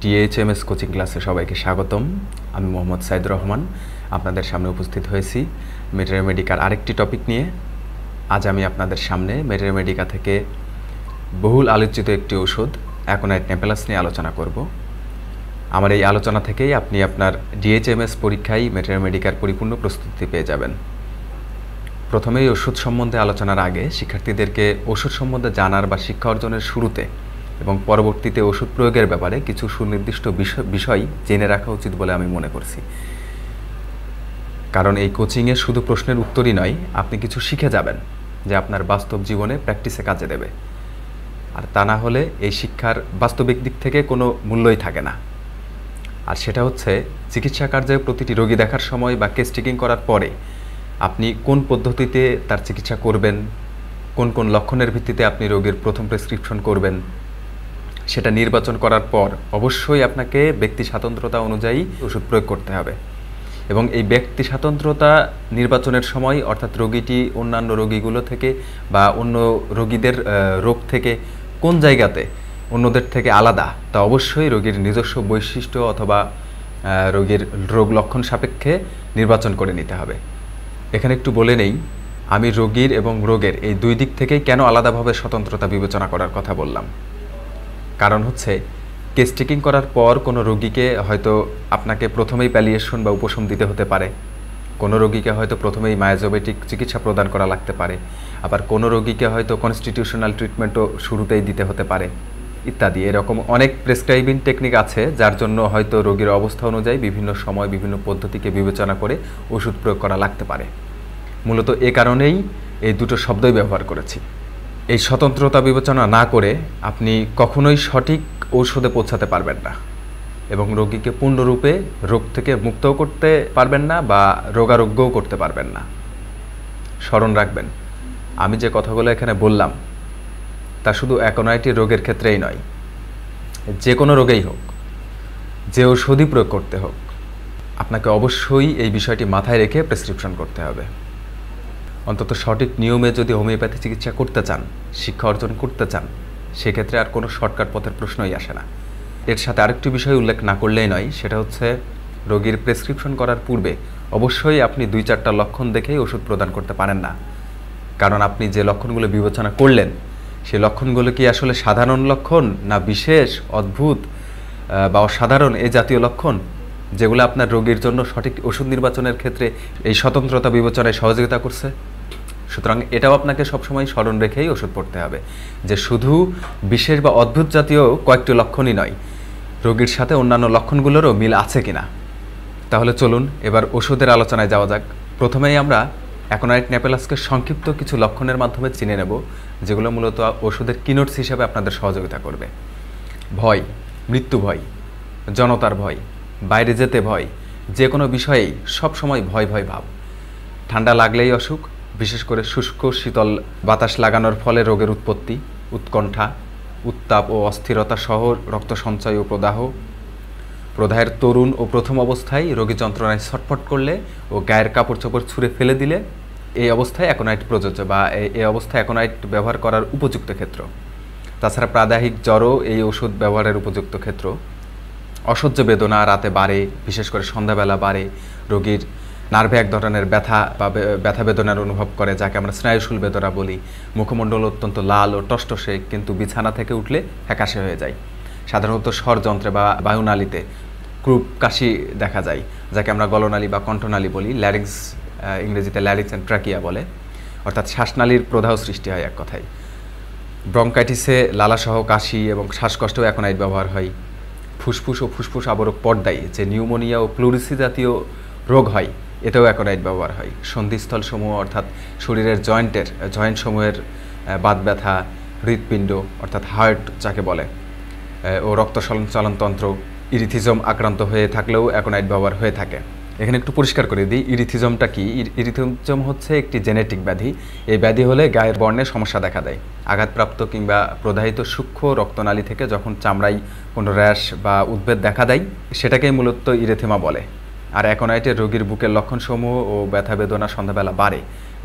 DHMS coaching ক্লাসে সবাইকে স্বাগতম। আমি মোহাম্মদ সাইদুর রহমান আপনাদের সামনে উপস্থিত হয়েছি মেটেরিওমেডিকার আরেকটি টপিক নিয়ে। আজ আমি আপনাদের সামনে মেটেরিওমেডিকা থেকে বহুল আলোচিত একটি ওষুধ অ্যাকোনাইট নেপেলাস নিয়ে আলোচনা করব। আমার এই আলোচনা থেকেই আপনি আপনার ডিএইচএমএস পরীক্ষায় মেটেরিওমেডিকার পরিপূর্ণ প্রস্তুতি পেয়ে যাবেন। প্রথমেই ওষুধ সম্বন্ধে আলোচনার আগে শিক্ষার্থীদেরকে ওষুধ সম্বন্ধে জানার বা শিক্ষা অর্জনের শুরুতে এবং পরবর্তীতে ওষুধ প্রয়োগের ব্যাপারে কিছু সুনির্দিষ্ট বিষয় জেনে রাখা উচিত বলে আমি মনে করছি। কারণ এই কোচিংয়ে শুধু প্রশ্নের উত্তরই নয়, আপনি কিছু শিখে যাবেন যে আপনার বাস্তব জীবনে প্র্যাকটিসে কাজে দেবে। আর তা না হলে এই শিক্ষার বাস্তবিক দিক থেকে কোনো মূল্যই থাকে না। আর সেটা হচ্ছে চিকিৎসা কার্যে প্রতিটি রোগী দেখার সময় বা কেস টেকিং করার পরে আপনি কোন পদ্ধতিতে তার চিকিৎসা করবেন, কোন কোন লক্ষণের ভিত্তিতে আপনি রোগীর প্রথম প্রেসক্রিপশন করবেন, সেটা নির্বাচন করার পর অবশ্যই আপনাকে ব্যক্তি স্বাতন্ত্রতা অনুযায়ী ওষুধ প্রয়োগ করতে হবে। এবং এই ব্যক্তি স্বাতন্ত্রতা নির্বাচনের সময় অর্থাৎ রোগীটি অন্যান্য রোগীগুলো থেকে বা অন্য রোগীদের রোগ থেকে কোন জায়গাতে অন্যদের থেকে আলাদা তা অবশ্যই রোগীর নিজস্ব বৈশিষ্ট্য অথবা রোগীর রোগ লক্ষণ সাপেক্ষে নির্বাচন করে নিতে হবে। এখানে একটু বলে নেই, আমি রোগীর এবং রোগের এই দুই দিক থেকেই কেন আলাদাভাবে স্বতন্ত্রতা বিবেচনা করার কথা বললাম। কারণ হচ্ছে কেস টেকিং করার পর কোনো রোগীকে হয়তো আপনাকে প্রথমেই প্যালিয়েশন বা উপশম দিতে হতে পারে, কোনো রোগীকে হয়তো প্রথমেই মায়োজোবেটিক চিকিৎসা প্রদান করা লাগতে পারে, আবার কোনো রোগীকে হয়তো কনস্টিটিউশনাল ট্রিটমেন্টও শুরুতেই দিতে হতে পারে ইত্যাদি। এরকম অনেক প্রেসক্রাইবিং টেকনিক আছে যার জন্য হয়তো রোগীর অবস্থা অনুযায়ী বিভিন্ন সময় বিভিন্ন পদ্ধতিকে বিবেচনা করে ওষুধ প্রয়োগ করা লাগতে পারে। মূলত এ কারণেই এই দুটো শব্দই ব্যবহার করেছি। এই স্বতন্ত্রতা বিবেচনা না করে আপনি কখনোই সঠিক ঔষধে পৌঁছাতে পারবেন না এবং রোগীকে পূর্ণরূপে রোগ থেকে মুক্তও করতে পারবেন না বা রোগারোগ্যও করতে পারবেন না। স্মরণ রাখবেন, আমি যে কথাগুলো এখানে বললাম তা শুধু অ্যাকোনাইটিস রোগের ক্ষেত্রেই নয়, যে কোনো রোগেই হোক, যে ওষুধই প্রয়োগ করতে হোক, আপনাকে অবশ্যই এই বিষয়টি মাথায় রেখে প্রেসক্রিপশন করতে হবে। অন্তত সঠিক নিয়মে যদি হোমিওপ্যাথি চিকিৎসা করতে চান, শিক্ষা অর্জন করতে চান, সেক্ষেত্রে আর কোনো শর্টকাট পথের প্রশ্নই আসে না। এর সাথে আরেকটি বিষয় উল্লেখ না করলেই নয়, সেটা হচ্ছে রোগীর প্রেসক্রিপশন করার পূর্বে অবশ্যই আপনি 2-4টা লক্ষণ দেখেই ওষুধ প্রদান করতে পারেন না। কারণ আপনি যে লক্ষণগুলো বিবেচনা করলেন সেই লক্ষণগুলো কি আসলে সাধারণ লক্ষণ না বিশেষ, অদ্ভুত বা অসাধারণ এই জাতীয় লক্ষণ, যেগুলো আপনার রোগীর জন্য সঠিক ওষুধ নির্বাচনের ক্ষেত্রে এই স্বতন্ত্রতা বিবেচনায় সহযোগিতা করছে। সুতরাং এটাও আপনাকে সবসময় স্মরণ রেখেই ওষুধ পড়তে হবে যে শুধু বিশেষ বা অদ্ভুত জাতীয় কয়েকটি লক্ষণই নয়, রোগীর সাথে অন্যান্য লক্ষণগুলোরও মিল আছে কিনা। তাহলে চলুন এবার ওষুধের আলোচনায় যাওয়া যাক। প্রথমেই আমরা অ্যাকোনাইট নেপেলাসকে সংক্ষিপ্ত কিছু লক্ষণের মাধ্যমে চিনে নেব, যেগুলো মূলত ওষুধের কিনোটস হিসেবে আপনাদের সহযোগিতা করবে। ভয়, মৃত্যু ভয়, জনতার ভয়, বাইরে যেতে ভয়, যে কোনো বিষয়েই সবসময় ভয় ভয় ভাব, ঠান্ডা লাগলেই অসুখ, বিশেষ করে শুষ্ক শীতল বাতাস লাগানোর ফলে রোগের উৎপত্তি, উৎকণ্ঠা, উত্তাপ ও অস্থিরতা সহ রক্ত সঞ্চয় ও প্রদাহের তরুণ ও প্রথম অবস্থায় রোগী যন্ত্রণায় ছটফট করলে ও গায়ের কাপড় চোপড় ছুঁড়ে ফেলে দিলে এই অবস্থায় অ্যাকোনাইট প্রযোজ্য বা এই অবস্থায় অ্যাকোনাইট ব্যবহার করার উপযুক্ত ক্ষেত্র। তাছাড়া প্রাদাহিক জ্বরও এই ওষুধ ব্যবহারের উপযুক্ত ক্ষেত্র। অসহ্য বেদনা রাতে বাড়ে, বিশেষ করে সন্ধ্যাবেলা বাড়ে, রোগীর নার্ভে এক ধরনের ব্যথা বেদনার অনুভব করে, যাকে আমরা স্নায়ুশূল বেদনা বলি। মুখমণ্ডল অত্যন্ত লাল ও টসটসে, কিন্তু বিছানা থেকে উঠলে ফ্যাকাশে হয়ে যায়। সাধারণত স্বরযন্ত্রে বা বায়ুনালীতে ক্রুপ কাশি দেখা যায়, যাকে আমরা গলনালী বা কণ্ঠনালী বলি। ল্যারিংস, ইংরেজিতে ল্যারিংস অ্যান্ড ট্র্যাকিয়া বলে, অর্থাৎ শ্বাসনালীর প্রদাহ সৃষ্টি হয় এক কথায়। ব্রঙ্কাইটিসে লালাসহ কাশি এবং শ্বাসকষ্টেও অ্যাকোনাইট ব্যবহার হয়। ফুসফুস ও ফুসফুস আবরক পর্দায় যে নিউমোনিয়া ও প্লুরিসি জাতীয় রোগ হয়, এতেও অ্যাকোনাইট ব্যবহার হয়। সন্ধিস্থলসমূহ অর্থাৎ শরীরের জয়েন্টসমূহের বাত ব্যথা, হৃৎপিণ্ড অর্থাৎ হার্ট যাকে বলে, ও রক্ত সঞ্চালনতন্ত্র ইরিথিজম আক্রান্ত হয়ে থাকলেও অ্যাকোনাইট ব্যবহার হয়ে থাকে। এখানে একটু পরিষ্কার করে দিই, ইরিথিজমটা কি। ইরিথিজম হচ্ছে একটি জেনেটিক ব্যাধি। এই ব্যাধি হলে গায়ের বর্ণে সমস্যা দেখা দেয়। আঘাতপ্রাপ্ত কিংবা প্রদাহিত সূক্ষ্ম রক্তনালী থেকে যখন চামড়ায় কোনো র্যাশ বা উদ্বেগ দেখা দেয়, সেটাকেই মূলত ইরিথিমা বলে। আর অ্যাকোনাইটের রোগীর বুকের লক্ষণসমূহ ও ব্যথা বেদনা সন্ধ্যাবেলা বাড়ে,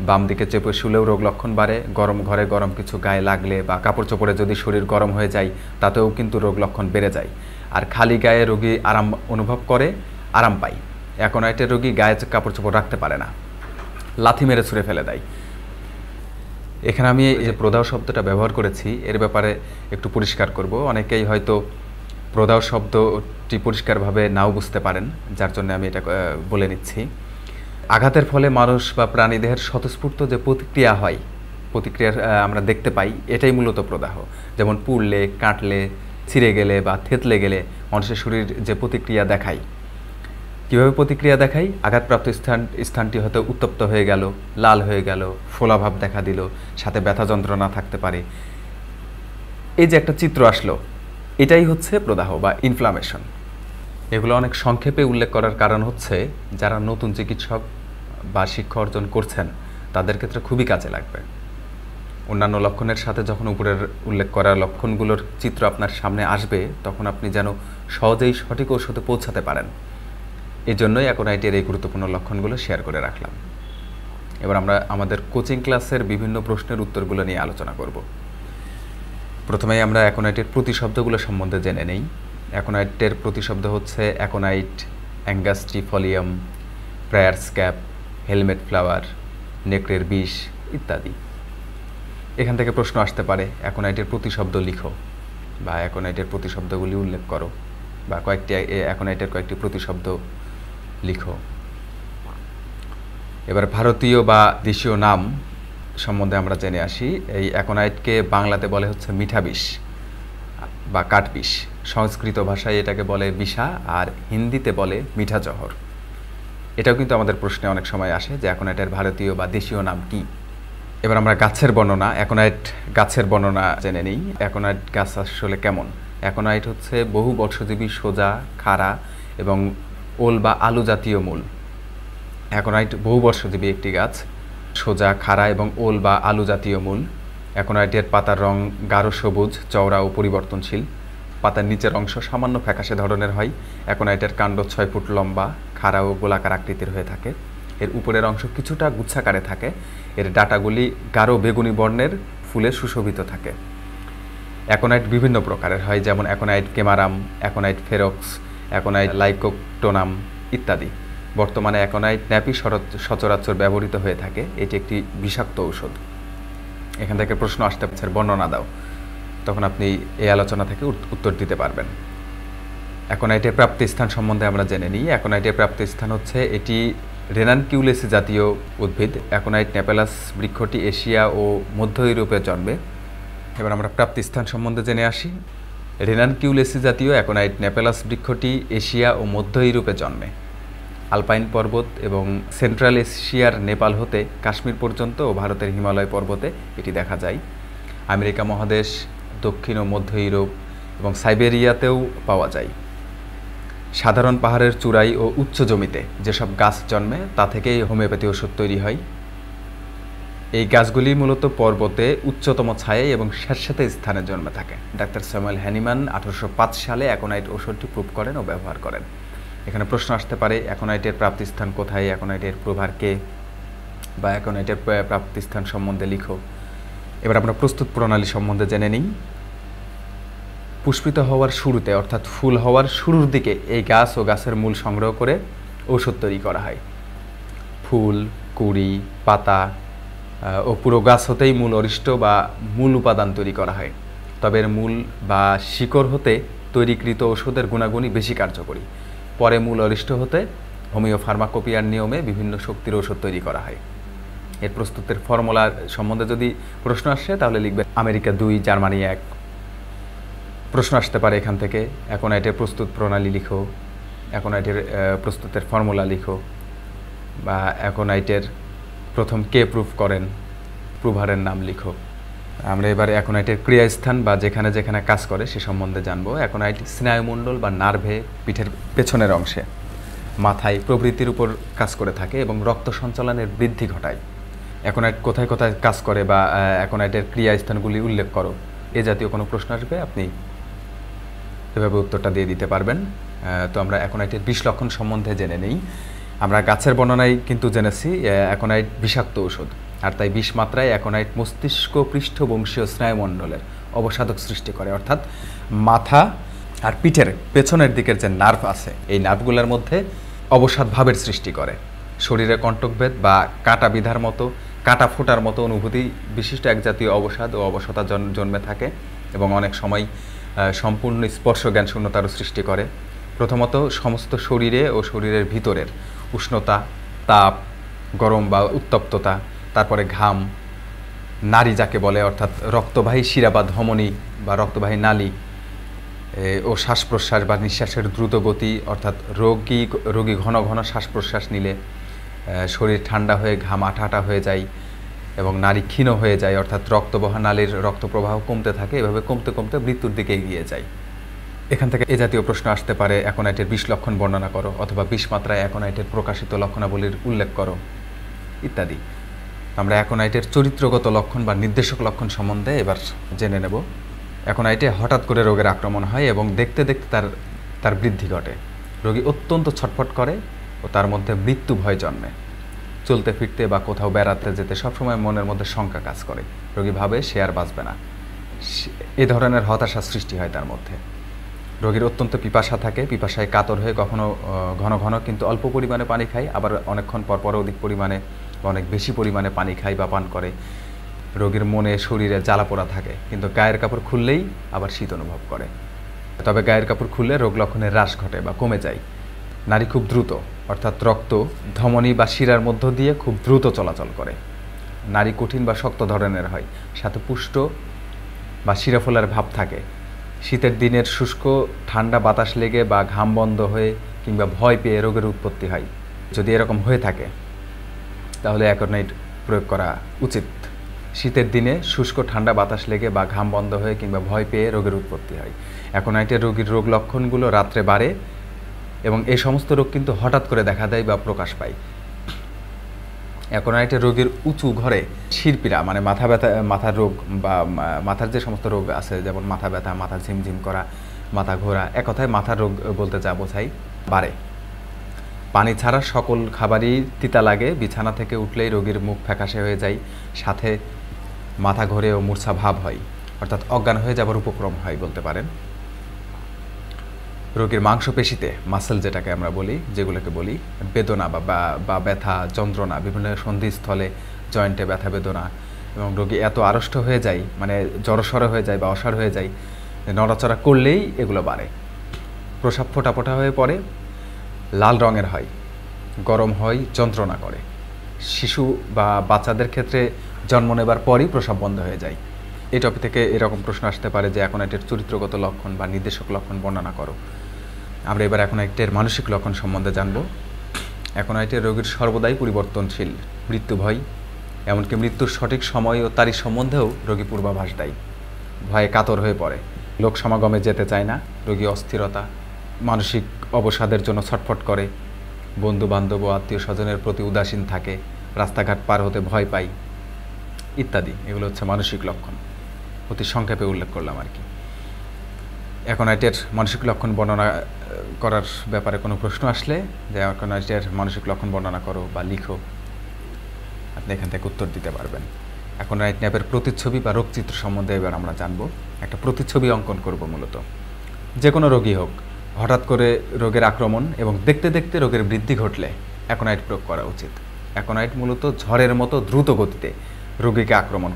বাম দিকে চেপে শুলেও রোগ লক্ষণ বাড়ে, গরম ঘরে গরম কিছু গায়ে লাগলে বা কাপড় চোপড়ে যদি শরীর গরম হয়ে যায় তাতেও কিন্তু রোগ লক্ষণ বেড়ে যায়। আর খালি গায়ে রোগী আরাম অনুভব করে, আরাম পায়। অ্যাকোনাইটের রোগী গায়ে কাপড় চোপড় রাখতে পারে না, লাথি মেরে ছুঁড়ে ফেলে দেয়। এখানে আমি এই যে প্রদাহ শব্দটা ব্যবহার করেছি এর ব্যাপারে একটু পরিষ্কার করব। অনেকেই হয়তো প্রদাহ শব্দটি পরিষ্কারভাবে নাও বুঝতে পারেন, যার জন্য আমি এটা বলে নিচ্ছি। আঘাতের ফলে মানুষ বা প্রাণীদেহের স্বতঃস্ফূর্ত যে প্রতিক্রিয়া হয়, প্রতিক্রিয়া আমরা দেখতে পাই, এটাই মূলত প্রদাহ। যেমন পুড়লে, কাটলে, ছিঁড়ে গেলে বা থেতলে গেলে মানুষের শরীর যে প্রতিক্রিয়া দেখায়। কীভাবে প্রতিক্রিয়া দেখায়? আঘাতপ্রাপ্ত স্থানটি হয়তো উত্তপ্ত হয়ে গেল, লাল হয়ে গেল, ফোলাভাব দেখা দিল, সাথে ব্যথা যন্ত্রণা থাকতে পারে। এই যে একটা চিত্র আসলো, এটাই হচ্ছে প্রদাহ বা ইনফ্লামেশন। এগুলো অনেক সংক্ষেপে উল্লেখ করার কারণ হচ্ছে যারা নতুন চিকিৎসক বা শিক্ষা অর্জন করছেন তাদের ক্ষেত্রে খুবই কাজে লাগবে। অন্যান্য লক্ষণের সাথে যখন উপরের উল্লেখ করা লক্ষণগুলোর চিত্র আপনার সামনে আসবে তখন আপনি যেন সহজেই সঠিক ঔষধে পৌঁছাতে পারেন। এই জন্যই অ্যাকোনাইটের এই গুরুত্বপূর্ণ লক্ষণগুলো শেয়ার করে রাখলাম। এবার আমরা আমাদের কোচিং ক্লাসের বিভিন্ন প্রশ্নের উত্তরগুলো নিয়ে আলোচনা করব। প্রথমেই আমরা অ্যাকোনাইটের প্রতিশব্দগুলো সম্বন্ধে জেনে নেই। অ্যাকোনাইটের প্রতিশব্দ হচ্ছে aconite, angustifolium, friar's cap, helmet flower, নেকড়ের বিষ ইত্যাদি। এখান থেকে প্রশ্ন আসতে পারে অ্যাকোনাইটের প্রতিশব্দ লিখো বা অ্যাকোনাইটের প্রতিশব্দগুলি উল্লেখ করো বা অ্যাকোনাইটের কয়েকটি প্রতিশব্দ লিখো। এবার ভারতীয় বা দেশীয় নাম সম্বন্ধে আমরা জেনে আসি। এই অ্যাকোনাইটকে বাংলাতে বলে হচ্ছে মিঠা বিষ বা কাঠবিষ, সংস্কৃত ভাষায় এটাকে বলে বিষা, আর হিন্দিতে বলে মিঠা জহর। এটাও কিন্তু আমাদের প্রশ্নে অনেক সময় আসে যে অ্যাকোনাইটের ভারতীয় বা দেশীয় নাম কি। এবার আমরা গাছের বর্ণনা, অ্যাকোনাইট গাছের বর্ণনা জেনে নিই। অ্যাকোনাইট গাছ আসলে কেমন? অ্যাকোনাইট হচ্ছে বহু বর্ষজীবী সোজা, খাড়া এবং ওল বা আলু জাতীয় মূল। অ্যাকোনাইট বহু বর্ষজীবী একটি গাছ, সোজা, খাড়া এবং ওল বা আলু জাতীয় মূল। অ্যাকোনাইটের পাতার রং গাঢ় সবুজ, চওড়া ও পরিবর্তনশীল। পাতার নিচের অংশ সামান্য ফ্যাকাশে ধরনের হয়। অ্যাকোনাইটের কাণ্ড 6 ফুট লম্বা, খাড়া ও গোলাকার আকৃতির হয়ে থাকে। এর উপরের অংশ কিছুটা গুচ্ছাকারে থাকে। এর ডাঁটাগুলি গাঢ় বেগুনি বর্ণের, ফুলে সুশোভিত থাকে। অ্যাকোনাইট বিভিন্ন প্রকারের হয়, যেমন অ্যাকোনাইট কেমারাম, অ্যাকোনাইট ফেরক্স, অ্যাকোনাইট লাইকোকটোনাম ইত্যাদি। বর্তমানে অ্যাকোনাইট ন্যাপি সচরাচর ব্যবহৃত হয়ে থাকে। এটি একটি বিষাক্ত ঔষধ। এখান থেকে প্রশ্ন আসতে পারে বর্ণনা দাও, তখন আপনি এই আলোচনা থেকে উত্তর দিতে পারবেন। অ্যাকোনাইটের প্রাপ্তিস্থান সম্বন্ধে আমরা জেনে নিই। অ্যাকোনাইটের প্রাপ্তিস্থান হচ্ছে এটি রেনানকিউলেসি জাতীয় উদ্ভিদ। অ্যাকোনাইট নেপেলাস বৃক্ষটি এশিয়া ও মধ্য ইউরোপে জন্মে। এবার আমরা প্রাপ্তিস্থান সম্বন্ধে জেনে আসি। রেনানকিউলেসি জাতীয় অ্যাকোনাইট নেপেলাস বৃক্ষটি এশিয়া ও মধ্য ইউরোপে জন্মে। আলপাইন পর্বত এবং সেন্ট্রাল এশিয়ার নেপাল হতে কাশ্মীর পর্যন্ত ও ভারতের হিমালয় পর্বতে এটি দেখা যায়। আমেরিকা মহাদেশ, দক্ষিণ ও মধ্য ইউরোপ এবং সাইবেরিয়াতেও পাওয়া যায়। সাধারণ পাহাড়ের চূড়াই ও উচ্চ জমিতে যেসব গাছ জন্মে তা থেকেই হোমিওপ্যাথি ওষুধ তৈরি হয়। এই গাছগুলি মূলত পর্বতে উচ্চতম ছায়ে এবং স্যাঁতস্যাঁতে স্থানে জন্মে থাকে। ডাক্তার স্যামুয়েল হ্যানিম্যান 1805 সালে অ্যাকোনাইট ওষুধটি প্রুভ করেন ও ব্যবহার করেন। এখানে প্রশ্ন আসতে পারে অ্যাকোনাইটের প্রাপ্তিস্থান কোথায়, অ্যাকোনাইটের প্রভার কে, বা অ্যাকোনাইটের প্রাপ্তিস্থান সম্বন্ধে লিখো। এবার আমরা প্রস্তুত প্রণালী সম্বন্ধে জেনে নিই। পুষ্পিত হওয়ার শুরুতে অর্থাৎ ফুল হওয়ার শুরুর দিকে এই গাছ ও গাছের মূল সংগ্রহ করে ঔষধ তৈরি করা হয়। ফুল, কুঁড়ি, পাতা ও পুরো গাছ হতেই মূল অরিষ্ট বা মূল উপাদান তৈরি করা হয়। তবে এর মূল বা শিকড় হতে তৈরিকৃত ওষুধের গুণাগুণই বেশি কার্যকরী। পরে মূল অরিষ্ট হতে হোমিও ফার্মাকোপিয়ার নিয়মে বিভিন্ন শক্তির ওষুধ তৈরি করা হয়। এর প্রস্তুতের ফর্মুলা সম্বন্ধে যদি প্রশ্ন আসে তাহলে লিখবেন আমেরিকা 2, জার্মানি 1। প্রশ্ন আসতে পারে এখান থেকে অ্যাকোনাইটের প্রস্তুত প্রণালী লিখো, অ্যাকোনাইটের প্রস্তুতের ফর্মুলা লিখো, বা অ্যাকোনাইটের প্রথম কে প্রুভ করেন, প্রুভারের নাম লিখো। আমরা এবারে অ্যাকোনাইটের ক্রিয়াস্থান বা যেখানে যেখানে কাজ করে সে সম্বন্ধে জানবো। অ্যাকোনাইট স্নায়ুমণ্ডল বা নার্ভে, পিঠের পেছনের অংশে, মাথায় প্রভৃতির উপর কাজ করে থাকে এবং রক্ত সঞ্চালনের বৃদ্ধি ঘটায়। অ্যাকোনাইট কোথায় কোথায় কাজ করে বা অ্যাকোনাইটের ক্রিয়াস্থানগুলি উল্লেখ করো, এ জাতীয় কোনো প্রশ্ন আসবে আপনি এভাবে উত্তরটা দিয়ে দিতে পারবেন। তো আমরা অ্যাকোনাইটের বিষ লক্ষণ সম্বন্ধে জেনে নিই। আমরা গাছের বর্ণনায় কিন্তু জেনেছি অ্যাকোনাইট বিষাক্ত ঔষধ। আর তাই বিষ মাত্রায় অ্যাকোনাইট মস্তিষ্ক পৃষ্ঠবংশীয় স্নায়ুমণ্ডলের অবসাদক সৃষ্টি করে, অর্থাৎ মাথা আর পিঠের পেছনের দিকের যে নার্ভ আছে এই নার্ভগুলোর মধ্যে অবসাদ ভাবের সৃষ্টি করে। শরীরে কণ্টকভেদ বা কাটা বিধার মতো, কাটা ফোটার মতো অনুভূতি বিশিষ্ট এক জাতীয় অবসাদ ও অবসতা জন্মে থাকে এবং অনেক সময় সম্পূর্ণ স্পর্শ জ্ঞান শূন্যতারও সৃষ্টি করে। প্রথমত সমস্ত শরীরে ও শরীরের ভিতরের উষ্ণতা, তাপ, গরম বা উত্তপ্ততা, তারপরে ঘাম, নারী যাকে বলে অর্থাৎ রক্তবাহী শিরা বা ধমনী বা রক্তবাহী নালী ও শ্বাস প্রশ্বাস বা নিঃশ্বাসের দ্রুত গতি, অর্থাৎ রোগী ঘন ঘন শ্বাস প্রশ্বাস নিলে শরীর ঠান্ডা হয়ে ঘাম আঠা আঠা হয়ে যায় এবং নারী ক্ষীণ হয়ে যায়, অর্থাৎ রক্তবহা নালীর রক্ত প্রবাহ কমতে থাকে, এভাবে কমতে কমতে মৃত্যুর দিকে এগিয়ে যায়। এখান থেকে এ জাতীয় প্রশ্ন আসতে পারে, অ্যাকোনাইটের 20 লক্ষণ বর্ণনা করো, অথবা 20 মাত্রায় অ্যাকোনাইটের প্রকাশিত লক্ষণাবলীর উল্লেখ করো ইত্যাদি। আমরা অ্যাকোনাইটের চরিত্রগত লক্ষণ বা নির্দেশক লক্ষণ সম্বন্ধে এবার জেনে নেব। অ্যাকোনাইটে হঠাৎ করে রোগের আক্রমণ হয় এবং দেখতে দেখতে তার বৃদ্ধি ঘটে। রোগী অত্যন্ত ছটফট করে ও তার মধ্যে মৃত্যু ভয় জন্মে। চলতে ফিরতে বা কোথাও বেড়াতে যেতে সবসময় মনের মধ্যে শঙ্কা কাজ করে। রোগী ভাবে সে আর বাঁচবে না, এ ধরনের হতাশা সৃষ্টি হয় তার মধ্যে। রোগীর অত্যন্ত পিপাসা থাকে, পিপাসায় কাতর হয়ে কখনো ঘন ঘন কিন্তু অল্প পরিমাণে পানি খায়, আবার অনেকক্ষণ পর অধিক পরিমাণে বা অনেক বেশি পরিমাণে পানি খায় বা পান করে। রোগীর মনে শরীরে জ্বালা পোড়া থাকে, কিন্তু গায়ের কাপড় খুললেই আবার শীত অনুভব করে। তবে গায়ের কাপড় খুললে রোগ লক্ষণের হ্রাস ঘটে বা কমে যায়। নারী খুব দ্রুত, অর্থাৎ রক্ত ধমনী বা শিরার মধ্য দিয়ে খুব দ্রুত চলাচল করে। নারী কঠিন বা শক্ত ধরনের হয়, সাথে পুষ্ট বা শিরাফোলার ভাব থাকে। শীতের দিনের শুষ্ক ঠান্ডা বাতাস লেগে বা ঘাম বন্ধ হয়ে কিংবা ভয় পেয়ে রোগের উৎপত্তি হয়। যদি এরকম হয়ে থাকে তাহলে অ্যাকোনাইট প্রয়োগ করা উচিত। শীতের দিনে শুষ্ক ঠান্ডা বাতাস লেগে বা ঘাম বন্ধ হয়ে কিংবা ভয় পেয়ে রোগের উৎপত্তি হয়। অ্যাকোনাইটের রোগীর রোগ লক্ষণগুলো রাত্রে বাড়ে এবং এই সমস্ত রোগ কিন্তু হঠাৎ করে দেখা দেয় বা প্রকাশ পায়। অ্যাকোনাইটের রোগীর উঁচু ঘরে শিরপীড়া মানে মাথা ব্যথা, মাথার রোগ বা মাথার যে সমস্ত রোগ আছে, যেমন মাথা ব্যথা, মাথা ঝিমঝিম করা, মাথা ঘোরা, এক কথায় মাথার রোগ বলতে যা বোঝাই, বাড়ে। পানি ছাড়া সকল খাবারই তিতা লাগে। বিছানা থেকে উঠলেই রোগীর মুখ ফ্যাকাশে হয়ে যায়, সাথে মাথা ঘোরে ও মূর্ছা ভাব হয়, অর্থাৎ অজ্ঞান হয়ে যাবার উপক্রম হয় বলতে পারেন। রোগীর মাংসপেশিতে, মাসেল যেটাকে আমরা বলি, যেগুলোকে বলি বেদনা বা ব্যথা যন্ত্রণা, বিভিন্ন সন্ধিস্থলে জয়েন্টে ব্যথা বেদনা, এবং রোগী এত আড়ষ্ট হয়ে যায়, মানে জড়সড় হয়ে যায় বা অসাড় হয়ে যায়, নড়াচড়া করলেই এগুলো বাড়ে। প্রস্রাব ফোটা ফোটা হয়ে পড়ে, লাল রঙের হয়, গরম হয়, যন্ত্রণা করে। শিশু বা বাচ্চাদের ক্ষেত্রে জন্ম নেবার পরই প্রস্রাব বন্ধ হয়ে যায়। এই টপিক থেকে এরকম প্রশ্ন আসতে পারে যে অ্যাকোনাইটের চরিত্রগত লক্ষণ বা নির্দেশক লক্ষণ বর্ণনা করো। আমরা এবার অ্যাকোনাইটের মানসিক লক্ষণ সম্বন্ধে জানব। অ্যাকোনাইটের রোগীর সর্বদাই পরিবর্তনশীল মৃত্যু ভয়, এমনকি মৃত্যুর সঠিক সময় ও তারিখ সম্বন্ধেও রোগী পূর্বাভাস দেয়। ভয়ে কাতর হয়ে পড়ে, লোক সমাগমে যেতে চায় না, রোগী অস্থিরতা, মানসিক অবসাদের জন্য ছটফট করে, বন্ধু বান্ধব ও আত্মীয় স্বজনের প্রতি উদাসীন থাকে, রাস্তাঘাট পার হতে ভয় পায় ইত্যাদি। এগুলো হচ্ছে মানসিক লক্ষণ, অতি সংক্ষেপে উল্লেখ করলাম আর কি। অ্যাকোনাইটের মানসিক লক্ষণ বর্ণনা করার ব্যাপারে কোনো প্রশ্ন আসলে যে অ্যাকোনাইটের মানসিক লক্ষণ বর্ণনা করো বা লিখো, আপনি এখান থেকে উত্তর দিতে পারবেন। অ্যাকোনাইট ন্যাপের প্রতিচ্ছবি বা রোগচিত্র সম্বন্ধে এবার আমরা জানবো। একটা প্রতিচ্ছবি অঙ্কন করব মূলত। যে কোনো রোগী হোক, হঠাৎ করে রোগের আক্রমণ এবং দেখতে দেখতে রোগের বৃদ্ধি ঘটলে অ্যাকোনাইট প্রয়োগ করা উচিত। অ্যাকোনাইট মূলত ঝড়ের মতো দ্রুত গতিতে রোগীকে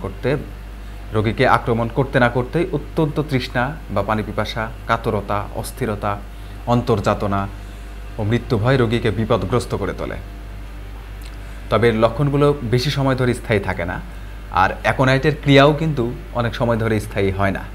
আক্রমণ করতে না করতেই অত্যন্ত তৃষ্ণা বা পানি পিপাসা, কাতরতা, অস্থিরতা, অন্তর্যাতনা ও মৃত্যু ভয় রোগীকে বিপদগ্রস্ত করে তোলে। তবে এর লক্ষণগুলো বেশি সময় ধরে স্থায়ী থাকে না, আর অ্যাকোনাইটের ক্রিয়াও কিন্তু অনেক সময় ধরে স্থায়ী হয় না।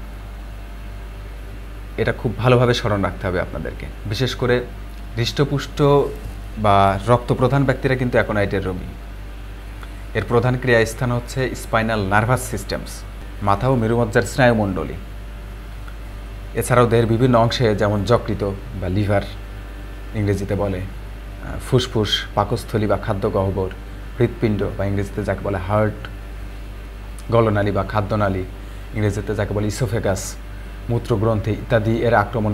এটা খুব ভালোভাবে স্মরণ রাখতে হবে আপনাদেরকে। বিশেষ করে হৃষ্টপুষ্ট বা রক্তপ্রধান ব্যক্তিরা কিন্তু অ্যাকোনাইটের রোগী। এর প্রধান ক্রিয়াস্থান হচ্ছে স্পাইনাল নার্ভাস সিস্টেমস, মাথা ও মেরুমজ্জার স্নায়ুমণ্ডলী। এছাড়াও দেহের বিভিন্ন অংশে, যেমন যকৃত বা লিভার ইংরেজিতে বলে, ফুসফুস, পাকস্থলী বা খাদ্য গহ্বর, হৃৎপিণ্ড বা ইংরেজিতে যাকে বলে হার্ট, গলনালী বা খাদ্যনালী ইংরেজিতে যাকে বলে ইসোফেগাস, মূত্রগ্রন্থি ইত্যাদিতে এর আক্রমণ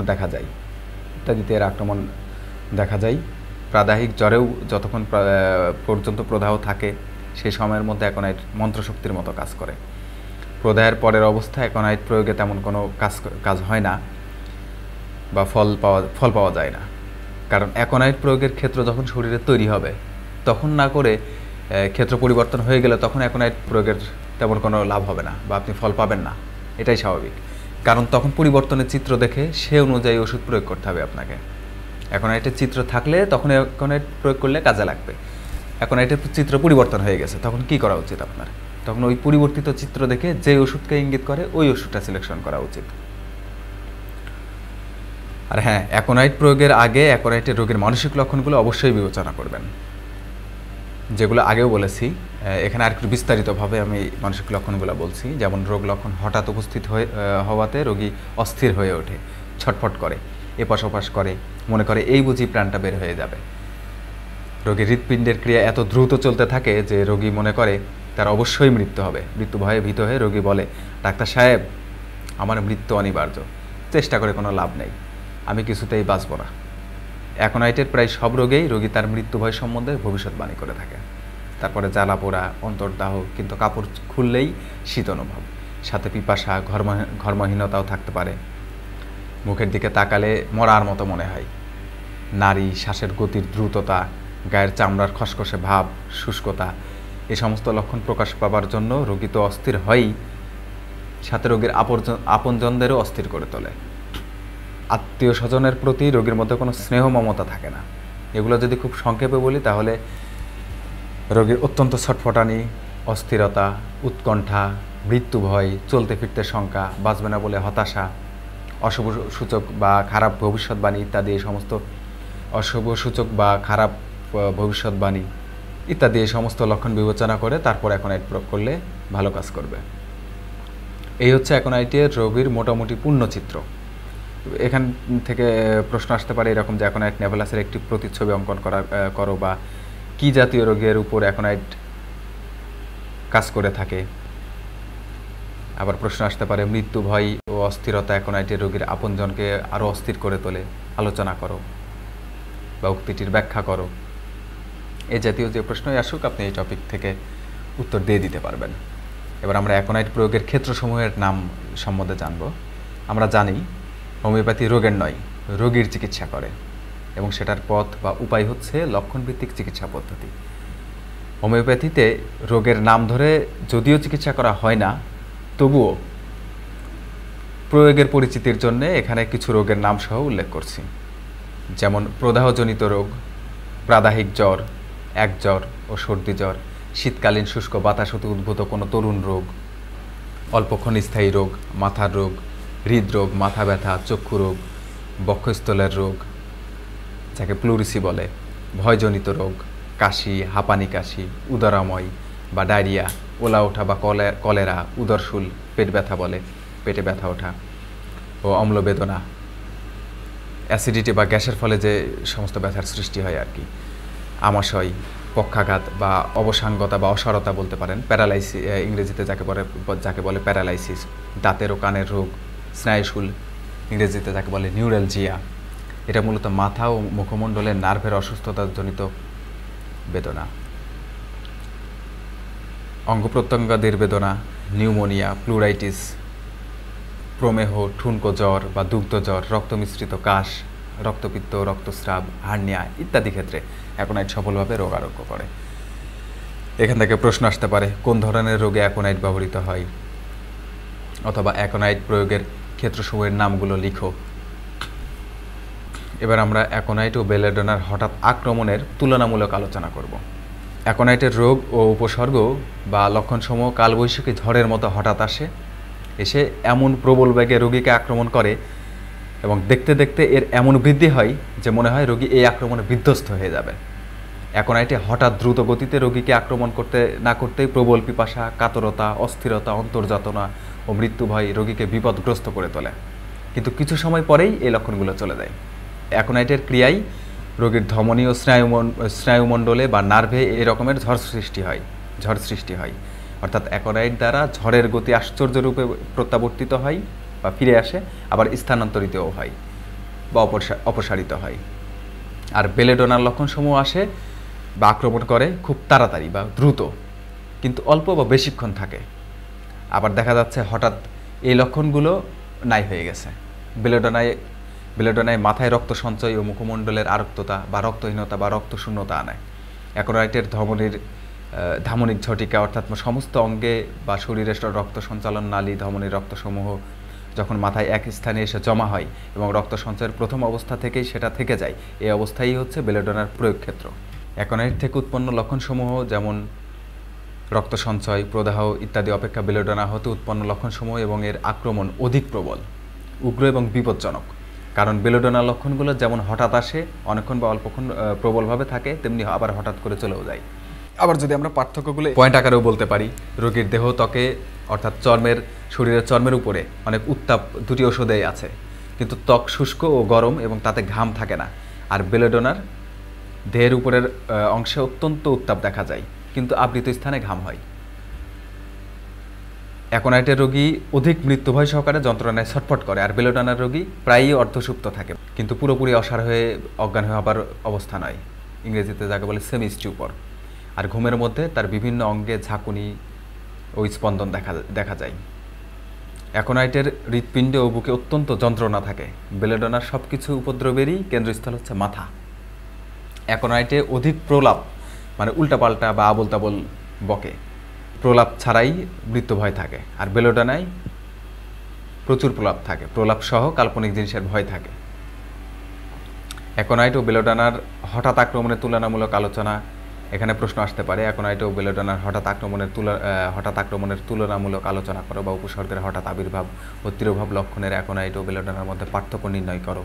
দেখা যায়। প্রাদাহিক জ্বরেও যতক্ষণ পর্যন্ত প্রদাহ থাকে সেই সময়ের মধ্যে অ্যাকোনাইট মন্ত্রশক্তির মতো কাজ করে। প্রদাহের পরের অবস্থায় অ্যাকোনাইট প্রয়োগে তেমন কোনো কাজ হয় না বা ফল পাওয়া যায় না, কারণ অ্যাকোনাইট প্রয়োগের ক্ষেত্র যখন শরীরে তৈরি হবে তখন না করে ক্ষেত্র পরিবর্তন হয়ে গেলে তখন অ্যাকোনাইট প্রয়োগের তেমন কোনো লাভ হবে না বা আপনি ফল পাবেন না, এটাই স্বাভাবিক। কারণ তখন পরিবর্তনের চিত্র দেখে সে অনুযায়ী ওষুধ প্রয়োগ করতে হবে আপনাকে। অ্যাকোনাইটের চিত্র থাকলে তখন অ্যাকোনাইট প্রয়োগ করলে কাজে লাগবে। অ্যাকোনাইটের চিত্র পরিবর্তন হয়ে গেছে, তখন কি করা উচিত আপনার? তখন ওই পরিবর্তিত চিত্র দেখে যে ওষুধকে ইঙ্গিত করে ওই ওষুধটা সিলেকশন করা উচিত। আর হ্যাঁ, অ্যাকোনাইট প্রয়োগের আগে অ্যাকোনাইটের রোগের মানসিক লক্ষণগুলো অবশ্যই বিবেচনা করবেন, যেগুলো আগেও বলেছি। এখানে আর একটু বিস্তারিতভাবে আমি মানসিক লক্ষণগুলো বলছি। যেমন রোগ লক্ষণ হঠাৎ উপস্থিত হওয়াতে রোগী অস্থির হয়ে ওঠে, ছটফট করে, এপাশ ওপাশ করে, মনে করে এই বুঝি প্রাণটা বের হয়ে যাবে। রোগীর হৃৎপিণ্ডের ক্রিয়া এত দ্রুত চলতে থাকে যে রোগী মনে করে তার অবশ্যই মৃত্যু হবে। মৃত্যু ভয়ে ভীত হয়ে রোগী বলে, ডাক্তার সাহেব, আমার মৃত্যু অনিবার্য, চেষ্টা করে কোনো লাভ নেই, আমি কিছুতেই বাঁচব না। অ্যাকোনাইটের প্রায় সব রোগেই রোগী তার মৃত্যু ভয় সম্বন্ধে ভবিষ্যৎবাণী করে থাকে। তারপরে জ্বালা পোড়া, অন্তর্দাহ, কিন্তু কাপড় খুললেই শীত অনুভব, সাথে পিপাসা, ঘর্মহীনতাও থাকতে পারে। মুখের দিকে তাকালে মরার মতো মনে হয়। নাড়ি, শ্বাসের গতির দ্রুততা, গায়ের চামড়ার খসখসে ভাব, শুষ্কতা, এই সমস্ত লক্ষণ প্রকাশ পাবার জন্য রোগী তো অস্থির হয়ই, সাথে রোগীর আপনজনদেরও অস্থির করে তোলে। আত্মীয় স্বজনের প্রতি রোগীর মধ্যে কোনো স্নেহ মমতা থাকে না। এগুলো যদি খুব সংক্ষেপে বলি তাহলে রোগীর অত্যন্ত ছটফটানি, অস্থিরতা, উৎকণ্ঠা, মৃত্যু ভয়, চলতে ফিরতে শঙ্কা, বাঁচবে না বলে হতাশা, অশুভ সূচক বা খারাপ ভবিষ্যৎবাণী ইত্যাদি, এই সমস্ত অশুভ সূচক বা খারাপ ভবিষ্যৎবাণী ইত্যাদি এই সমস্ত লক্ষণ বিবেচনা করে তারপর অ্যাকোনাইট প্রয়োগ করলে ভালো কাজ করবে। এই হচ্ছে অ্যাকোনাইটের রোগীর মোটামুটি পূর্ণচিত্র। এখান থেকে প্রশ্ন আসতে পারে এরকম যে অ্যাকোনাইট নেভেলাসের একটি প্রতিচ্ছবি অঙ্কন করো বা কী জাতীয় রোগের উপর অ্যাকোনাইট কাজ করে থাকে। আবার প্রশ্ন আসতে পারে মৃত্যু ভয় ও অস্থিরতা অ্যাকোনাইটের রোগীর আপনজনকে আরও অস্থির করে তোলে, আলোচনা করো বা উক্তিটির ব্যাখ্যা করো। এই জাতীয় যে প্রশ্নই আসুক আপনি এই টপিক থেকে উত্তর দিয়ে দিতে পারবেন। এবার আমরা অ্যাকোনাইট প্রয়োগের ক্ষেত্রসমূহের নাম সম্বন্ধে জানব। আমরা জানি হোমিওপ্যাথি রোগের নয়, রোগীর চিকিৎসা করে এবং সেটার পথ বা উপায় হচ্ছে লক্ষণভিত্তিক চিকিৎসা পদ্ধতি। হোমিওপ্যাথিতে রোগের নাম ধরে যদিও চিকিৎসা করা হয় না, তবুও প্রয়োগের পরিচিতির জন্য এখানে কিছু রোগের নাম সহ উল্লেখ করছি। যেমন প্রদাহজনিত রোগ, প্রাদাহিক জ্বর, একজ্বর ও সর্দি জ্বর, শীতকালীন শুষ্ক বাতাস হতে উদ্ভূত কোনো তরুণ রোগ, অল্পক্ষণ স্থায়ী রোগ, মাথার রোগ, হৃদরোগ, মাথা ব্যথা, চক্ষু রোগ, বক্ষস্থলের রোগ যাকে প্লুরিসি বলে, ভয়জনিত রোগ, কাশি, হাঁপানি কাশি, উদরাময় বা ডায়রিয়া, ওলা ওঠা বা কলেরা, উদরশুল, পেট ব্যথা বলে, পেটে ব্যথা ওঠা ও অম্লবেদনা, অ্যাসিডিটি বা গ্যাসের ফলে যে সমস্ত ব্যথার সৃষ্টি হয় আর কি, আমাশয়, পক্ষাঘাত বা অবসাঙ্গতা বা অসারতা বলতে পারেন, প্যারালাইসিস ইংরেজিতে যাকে বলে প্যারালাইসিস, দাঁতের ও কানের রোগ, স্নায়ুশুল ইংরেজিতে যাকে বলে নিউরালজিয়া, এটা মূলত মাথা ও মুখমণ্ডলের নার্ভের অসুস্থতাজনিত বেদনা। অঙ্গ প্রত্যঙ্গাদির বেদনা, নিউমোনিয়া, প্লুরাইটিস, প্রমেহ, ঠুনকো জ্বর বা দুগ্ধ জ্বর, রক্ত মিশ্রিত কাশ, রক্তপিত্ত, রক্তস্রাব, হার্নিয়া ইত্যাদি ক্ষেত্রে অ্যাকোনাইট সফলভাবে রোগ আরোগ্য করে। এখান থেকে প্রশ্ন আসতে পারে কোন ধরনের রোগে অ্যাকোনাইট ব্যবহৃত হয়, অথবা অ্যাকোনাইট প্রয়োগের ক্ষেত্রসমূহের নামগুলো লিখো। এবার আমরা অ্যাকোনাইট ও বেলেডোনার হঠাৎ আক্রমণের তুলনামূলক আলোচনা করব। অ্যাকোনাইটের রোগ ও উপসর্গ বা লক্ষণসমূহ কালবৈশাখী ঝড়ের মতো হঠাৎ এসে এমন প্রবল বেগে রোগীকে আক্রমণ করে এবং দেখতে দেখতে এর এমন বৃদ্ধি হয় যে মনে হয় রোগী এই আক্রমণে বিধ্বস্ত হয়ে যাবে। অ্যাকোনাইটে হঠাৎ দ্রুত গতিতে রোগীকে আক্রমণ করতে না করতেই প্রবল পিপাসা, কাতরতা, অস্থিরতা, অন্তর্যাতনা ও মৃত্যু ভয় রোগীকে বিপদগ্রস্ত করে তোলে, কিন্তু কিছু সময় পরেই এই লক্ষণগুলো চলে যায়। অ্যাকোনাইটের ক্রিয়ায় রোগীর ধমনী ও স্নায়ুমণ্ডলে বা নার্ভে এই রকমের ঝড় সৃষ্টি হয়। অর্থাৎ অ্যাকোনাইট দ্বারা ঝড়ের গতি আশ্চর্যরূপে প্রত্যাবর্তিত হয় বা ফিরে আসে, আবার স্থানান্তরিতও হয় বা অপসারিত হয়। আর বেলেডোনার লক্ষণসমূহ আসে বা আক্রমণ করে খুব তাড়াতাড়ি বা দ্রুত, কিন্তু অল্প বা বেশিক্ষণ থাকে। আবার দেখা যাচ্ছে হঠাৎ এই লক্ষণগুলো নাই হয়ে গেছে। বেলোডোনায় মাথায় রক্ত সঞ্চয় ও মুখমণ্ডলের আরক্ততা বা রক্তহীনতা বা রক্তশূন্যতা আনায়। অ্যাকোনাইটের ধামনিক ঝটিকা অর্থাৎ সমস্ত অঙ্গে বা শরীরের রক্ত সঞ্চালন নালী ধমনির রক্তসমূহ যখন মাথায় এক স্থানে এসে জমা হয় এবং রক্ত সঞ্চয়ের প্রথম অবস্থা থেকেই সেটা থেকে যায়, এই অবস্থাই হচ্ছে বেলোডোনার প্রয়োগ ক্ষেত্র। অ্যাকোনাইট থেকে উৎপন্ন লক্ষণসমূহ যেমন রক্ত সঞ্চয়, প্রদাহ ইত্যাদি অপেক্ষা বেলোডোনা হতে উৎপন্ন লক্ষণসমূহ এবং এর আক্রমণ অধিক প্রবল, উগ্র এবং বিপজ্জনক। কারণ বেলোডোনা লক্ষণগুলো যেমন হঠাৎ আসে, অনেকক্ষণ বা অল্পক্ষণ প্রবলভাবে থাকে, তেমনি আবার হঠাৎ করে চলেও যায়। আবার যদি আমরা পার্থক্যগুলো পয়েন্ট আকারেও বলতে পারি, রোগীর দেহ ত্বকে অর্থাৎ শরীরের চর্মের উপরে অনেক উত্তাপ দুটি ওষুধেই আছে, কিন্তু ত্বক শুষ্ক ও গরম এবং তাতে ঘাম থাকে না। আর বেলোডোনার দেহের উপরের অংশে অত্যন্ত উত্তাপ দেখা যায়, কিন্তু আবৃত স্থানে ঘাম হয়। অ্যাকোনাইটের রোগী অধিক মৃত্যুভয় সহকারে যন্ত্রণায় ছটফট করে, আর বেলোডোনার রোগী প্রায়ই অর্ধসুপ্ত থাকে, কিন্তু পুরোপুরি অসাড় হয়ে অজ্ঞান হয়ে হবার অবস্থা নয়, ইংরেজিতে যাকে বলে সেমি স্টিউপর। আর ঘুমের মধ্যে তার বিভিন্ন অঙ্গে ঝাঁকুনি ও স্পন্দন দেখা যায়। অ্যাকোনাইটের হৃৎপিণ্ডে ও বুকে অত্যন্ত যন্ত্রণা থাকে। বেলোডোনার সব কিছু উপদ্রবেরই কেন্দ্রস্থল হচ্ছে মাথা। অ্যাকোনাইটে অধিক প্রলাপ মানে উল্টাপাল্টা বা আবোল তাবোল বকে, প্রলাপ ছাড়াই মৃত্যু ভয় থাকে। আর বেলোডোনায় প্রচুর প্রলাপ থাকে, প্রলাপ সহ কাল্পনিক জিনিসের ভয় থাকে। অ্যাকোনাইট ও বেলোডোনার হঠাৎ আক্রমণের তুলনামূলক আলোচনা। এখানে প্রশ্ন আসতে পারে, অ্যাকোনাইট ও বেলোডোনার হঠাৎ আক্রমণের তুলনামূলক আলোচনা করো, বা উপসর্গের হঠাৎ আবির্ভাব ও তিরোভাব লক্ষণের অ্যাকোনাইট ও বেলোডোনার মধ্যে পার্থক্য নির্ণয় করো।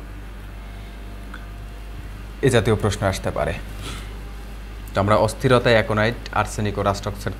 এ জাতীয় প্রশ্ন আসতে পারে। তো আমরা অস্থিরতায় অ্যাকোনাইট, আর্সেনিক ও রাস্টক্সের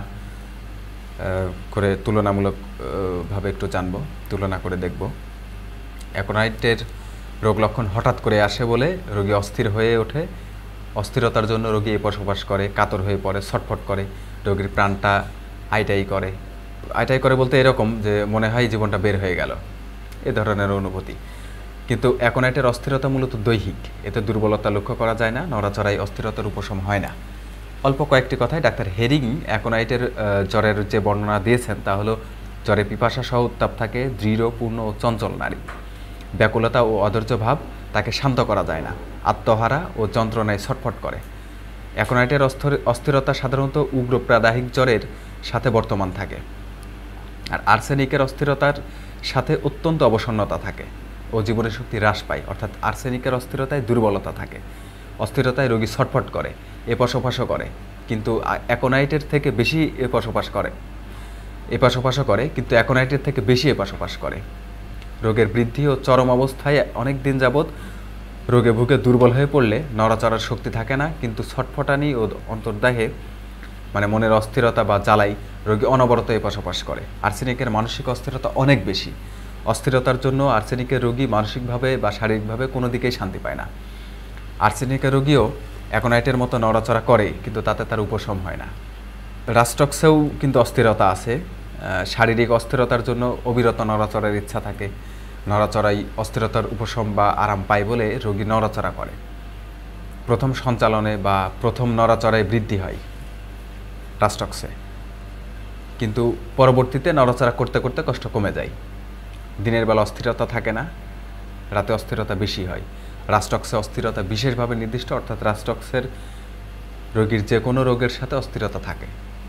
তুলনামূলকভাবে একটু জানবো, তুলনা করে দেখব। অ্যাকোনাইটের রোগ লক্ষণ হঠাৎ করে আসে বলে রোগী অস্থির হয়ে ওঠে। অস্থিরতার জন্য রোগী এপাশ ওপাশ করে, কাতর হয়ে পড়ে, ছটফট করে, রোগীর প্রাণটা আইটাই করে বলতে এরকম যে মনে হয় জীবনটা বের হয়ে গেল, এ ধরনের অনুভূতি। কিন্তু অ্যাকোনাইটের অস্থিরতা মূলত দৈহিক, এতে দুর্বলতা লক্ষ্য করা যায় না, নড়াচড়ায় অস্থিরতার উপশম হয় না। অল্প কয়েকটি কথায় ডাক্তার হেরিং অ্যাকোনাইটের জ্বরের যে বর্ণনা দিয়েছেন তা হলো, জ্বরে পিপাসা সহ উত্তাপ থাকে, দৃঢ়, পূর্ণ ও চঞ্চল নারী, ব্যাকুলতা ও অধৈর্য ভাব, তাকে শান্ত করা যায় না, আত্মহারা ও যন্ত্রণায় ছটফট করে। অ্যাকোনাইটের অস্থিরতা সাধারণত উগ্র প্রাদাহিক জ্বরের সাথে বর্তমান থাকে। আর আর্সেনিকের অস্থিরতার সাথে অত্যন্ত অবসন্নতা থাকে ও জীবনের শক্তি হ্রাস পায়, অর্থাৎ আর্সেনিকের অস্থিরতায় দুর্বলতা থাকে, অস্থিরতায় রোগী ছটফট করে, এপাশ ওপাশও করে, কিন্তু অ্যাকোনাইটের থেকে বেশি এপাশ ওপাশ করে, কিন্তু অ্যাকোনাইটের থেকে বেশি এপাশ ওপাশ করে। রোগের বৃদ্ধি ও চরম অবস্থায় অনেক দিন যাবৎ রোগে ভুগে দুর্বল হয়ে পড়লে নড়াচড়ার শক্তি থাকে না, কিন্তু ছটফটানি ও অন্তর্দাহে মানে মনের অস্থিরতা বা জ্বালাই রোগী অনবরত এপাশ ওপাশ করে। আর্সেনিকের মানসিক অস্থিরতা অনেক বেশি। অস্থিরতার জন্য আর্সেনিকের রোগী মানসিকভাবে বা শারীরিকভাবে কোনো দিকেই শান্তি পায় না। আর্সেনিকের রোগীও অ্যাকোনাইটের মতো নড়াচড়া করে, কিন্তু তাতে তার উপশম হয় না। রাস্টক্সেও কিন্তু অস্থিরতা আছে। শারীরিক অস্থিরতার জন্য অবিরত নড়াচড়ার ইচ্ছা থাকে, নড়াচড়াই অস্থিরতার উপশম বা আরাম পায় বলে রোগী নড়াচড়া করে। প্রথম সঞ্চালনে বা প্রথম নড়াচড়ায় বৃদ্ধি হয় রাস্টক্সে, কিন্তু পরবর্তীতে নড়াচড়া করতে করতে কষ্ট কমে যায়। দিনের বেলা অস্থিরতা থাকে না, রাতে অস্থিরতা বেশি হয়। রাস্টক্সে অস্থিরতা বিশেষভাবে নির্দিষ্ট, অর্থাৎ রাস্টক্সের রোগীর যে কোনো রোগের সাথে অস্থিরতা থাকে।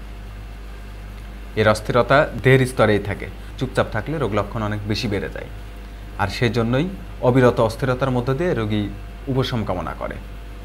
এর অস্থিরতা দেহের স্তরেই থাকে, চুপচাপ থাকলে রোগ লক্ষণ অনেক বেশি বেড়ে যায়। আর সেই জন্যই অবিরত অস্থিরতার মধ্য দিয়ে রোগী উপশম কামনা করে।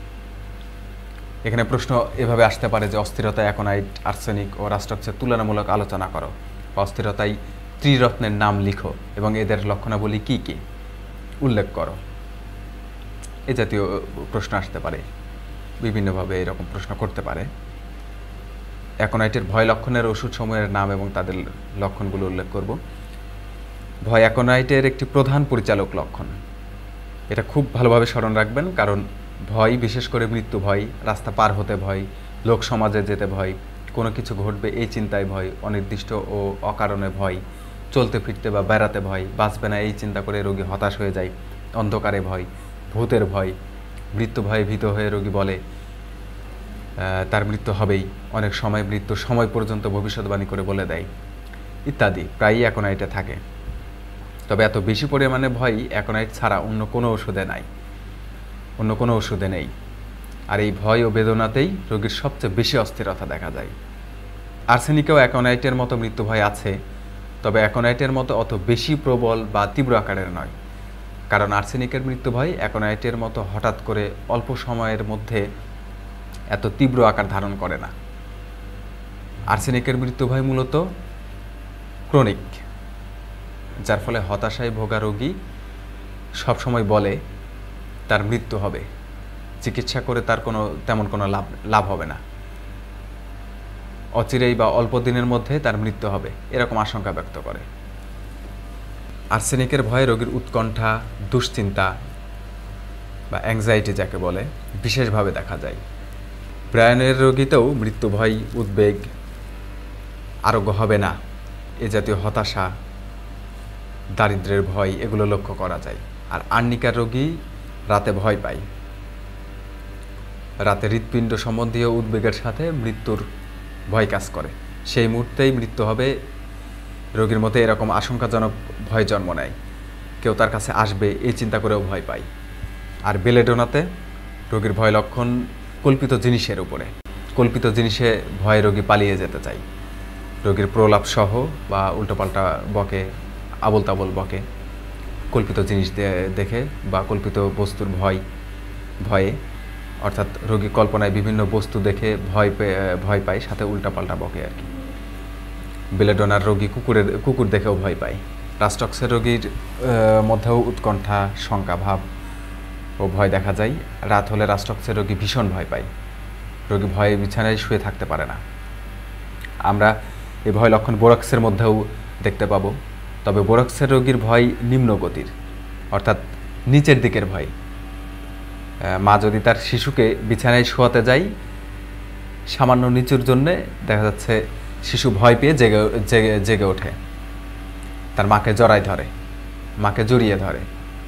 এখানে প্রশ্ন এভাবে আসতে পারে যে অস্থিরতায় অ্যাকোনাইট, আর্সেনিক ও রাস্টক্সের তুলনামূলক আলোচনা করো, বা অস্থিরতায় ত্রিরত্নের নাম লিখো এবং এদের লক্ষণাবলী কী কী উল্লেখ করো। এ জাতীয় প্রশ্ন আসতে পারে, বিভিন্নভাবে এরকম প্রশ্ন করতে পারে। অ্যাকোনাইটের ভয় লক্ষণের ওষুধসমূহের নাম এবং তাদের লক্ষণগুলো উল্লেখ করব। ভয় অ্যাকোনাইটের একটি প্রধান পরিচালক লক্ষণ, এটা খুব ভালোভাবে স্মরণ রাখবেন, কারণ ভয়, বিশেষ করে মৃত্যু ভয়, রাস্তা পার হতে ভয়, লোক সমাজে যেতে ভয়, কোনো কিছু ঘটবে এই চিন্তায় ভয়, অনির্দিষ্ট ও অকারণে ভয়, চলতে ফিরতে বা বেড়াতে ভয়, বাঁচবে না এই চিন্তা করে রোগী হতাশ হয়ে যায়, অন্ধকারে ভয়, ভূতের ভয়, মৃত্যু ভয়ে ভীত হয়ে রোগী বলে, তার মৃত্যু হবেই, অনেক সময় মৃত্যুর সময় পর্যন্ত ভবিষ্যৎবাণী করে বলে দেয় ইত্যাদি প্রায়ই অ্যাকোনাইটে থাকে। তবে এত বেশি পরিমাণে ভয় অ্যাকোনাইট ছাড়া অন্য কোনো ওষুধে নেই। আর এই ভয় ও বেদনাতেই রোগীর সবচেয়ে বেশি অস্থিরতা দেখা যায়। আর্সেনিকেও অ্যাকোনাইটের মতো মৃত্যু ভয় আছে, তবে অ্যাকোনাইটের মতো অত বেশি প্রবল বা তীব্র আকারের নয়। কারণ আর্সেনিকের মৃত্যু ভয় অ্যাকোনাইটের মতো হঠাৎ করে অল্প সময়ের মধ্যে এত তীব্র আকার ধারণ করে না। আর্সেনিকের মৃত্যু ভয় মূলত ক্রনিক, যার ফলে হতাশায় ভোগা রোগী সবসময় বলে তার মৃত্যু হবে, চিকিৎসা করে তার তেমন কোনো লাভ হবে না, অচিরেই বা অল্প দিনের মধ্যে তার মৃত্যু হবে, এরকম আশঙ্কা ব্যক্ত করে। আর্সেনিকের ভয়ে রোগীর উৎকণ্ঠা, দুশ্চিন্তা বা অ্যাংজাইটি যাকে বলে বিশেষভাবে দেখা যায়। ব্রায়ানের রোগীতেও মৃত্যু ভয়, উদ্বেগ, আরোগ্য হবে না এ জাতীয় হতাশা, দারিদ্র্যের ভয় এগুলো লক্ষ্য করা যায়। আর আর্নিকার রোগী রাতে ভয় পায়, রাতে হৃৎপিণ্ড সম্বন্ধীয় উদ্বেগের সাথে মৃত্যুর ভয় কাজ করে, সেই মুহূর্তেই মৃত্যু হবে রোগীর মধ্যে এরকম আশঙ্কাজনক ভয় জন্ম নেয়, কেউ তার কাছে আসবে এই চিন্তা করেও ভয় পায়। আর বেলেডোনাতে রোগীর ভয় লক্ষণ কল্পিত জিনিসের উপরে, কল্পিত জিনিসে ভয়ে রোগী পালিয়ে যেতে চায়, রোগীর প্রলাপ সহ বা উল্টোপাল্টা বকে, আবোল তাবোল বকে, কল্পিত জিনিস দেখে বা কল্পিত বস্তুর ভয়ে, অর্থাৎ রোগী কল্পনায় বিভিন্ন বস্তু দেখে ভয় পায়, সাথে উল্টাপাল্টা বকে আর কি। বেলেডোনার রোগী কুকুর দেখেও ভয় পায়। রাস্টক্সের রোগীর মধ্যেও উৎকণ্ঠা, শঙ্কা ভাব ও ভয় দেখা যায়। রাত হলে রাস্টক্সের রোগী ভীষণ ভয় পায়, রোগী ভয়ে বিছানায় শুয়ে থাকতে পারে না। আমরা এই ভয় লক্ষণ বোরক্সের মধ্যেও দেখতে পাবো, তবে বোরক্সের রোগীর ভয় নিম্ন গতির, অর্থাৎ নিচের দিকের ভয়। মা যদি তার শিশুকে বিছানায় শোয়াতে যায়, সামান্য নিচুর জন্যে দেখা যাচ্ছে শিশু ভয় পেয়ে জেগে ওঠে, তার মাকে জড়িয়ে ধরে,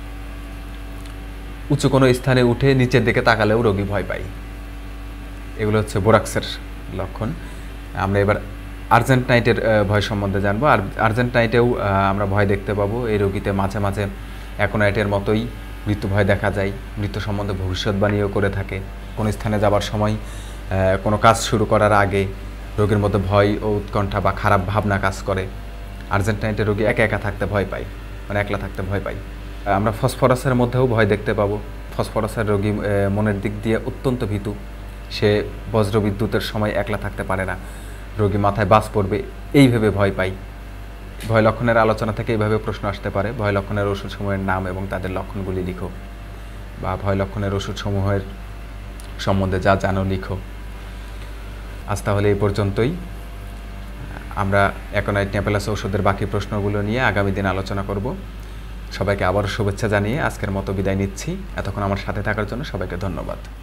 উঁচু কোনো স্থানে উঠে নিচের দিকে তাকালেও রোগী ভয় পায়। এগুলো হচ্ছে বোরাক্সের লক্ষণ। আমরা এবার আর্জেন্টাইনের ভয় সম্বন্ধে জানবো। আর আর্জেন্টাইনেও আমরা ভয় দেখতে পাবো। এই রোগীতে মাঝে মাঝে অ্যাকোনাইটের মতোই মৃত্যু ভয় দেখা যায়, মৃত্যু সম্বন্ধে ভবিষ্যৎবাণীও করে থাকে। কোনো স্থানে যাবার সময়, কোনো কাজ শুরু করার আগে রোগীর মধ্যে ভয় ও উৎকণ্ঠা বা খারাপ ভাবনা কাজ করে। আর্জেন্টাইনের রোগী একা থাকতে ভয় পায়, মানে একলা থাকতে ভয় পায়। আমরা ফসফরাসের মধ্যেও ভয় দেখতে পাবো। ফসফরাসের রোগী মনের দিক দিয়ে অত্যন্ত ভীতু, সে বজ্রবিদ্যুতের সময় একলা থাকতে পারে না, রোগী মাথায় বাজ পড়বে এই ভেবে ভয় পায়। ভয় লক্ষণের আলোচনা থেকে এইভাবে প্রশ্ন আসতে পারে, ভয় লক্ষণের ওষুধসমূহের নাম এবং তাদের লক্ষণগুলি লিখো, বা ভয় লক্ষণের ওষুধসমূহের সম্বন্ধে যা জানো লিখো। আজ তাহলে এই পর্যন্তই। আমরা অ্যাকোনাইট নেপেলাস ওষুধের বাকি প্রশ্নগুলো নিয়ে আগামী দিন আলোচনা করব। সবাইকে আবারও শুভেচ্ছা জানিয়ে আজকের মতো বিদায় নিচ্ছি। এতক্ষণ আমার সাথে থাকার জন্য সবাইকে ধন্যবাদ।